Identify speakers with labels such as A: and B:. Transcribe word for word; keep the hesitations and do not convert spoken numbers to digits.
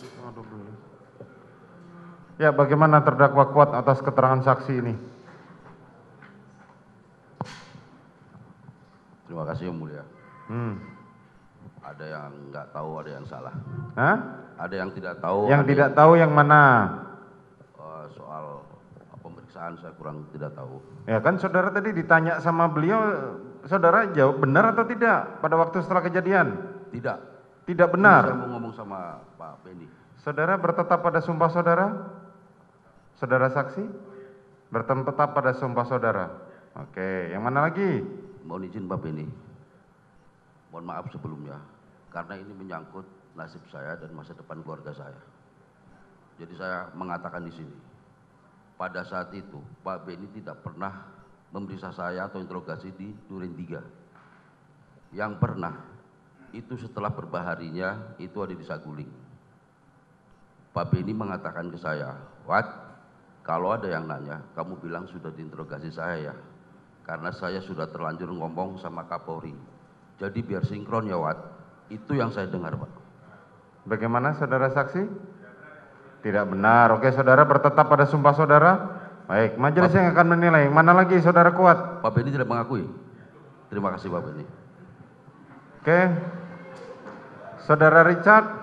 A: Ya, bagaimana terdakwa kuat atas keterangan saksi ini?
B: Terima kasih yang mulia.
A: Hmm.
B: Ada yang nggak tahu, ada yang salah.
A: Hah?
B: Ada yang tidak tahu.
A: Yang
B: ada
A: tidak
B: yang,
A: tahu yang mana?
B: uh, soal pemeriksaan saya kurang tidak tahu.
A: Ya kan saudara tadi ditanya sama beliau, saudara jawab benar atau tidak pada waktu setelah kejadian?
B: Tidak.
A: Tidak benar.
B: Saya mau ngomong sama Pak Benny.
A: Saudara bertetap pada sumpah saudara? Saudara saksi? Bertetap pada sumpah saudara. Oke, yang mana lagi?
B: Mohon izin Pak Benny. Mohon maaf sebelumnya, karena ini menyangkut nasib saya dan masa depan keluarga saya. Jadi saya mengatakan di sini, pada saat itu Pak Benny tidak pernah memeriksa saya atau interogasi di Duren tiga. Yang pernah itu setelah berbaharinya itu ada di Saguling. Pak Benny mengatakan ke saya, Wat, kalau ada yang nanya, kamu bilang sudah diinterogasi saya ya, karena saya sudah terlanjur ngomong sama Kapolri. Jadi biar sinkron ya Wat, itu yang saya dengar Pak.
A: Bagaimana saudara saksi? Tidak benar. Oke, saudara bertetap pada sumpah saudara? Baik, majelis Pak, yang akan menilai. Mana lagi saudara kuat?
B: Pak Benny tidak mengakui. Terima kasih Pak Benny.
A: Oke. Saudara Richard?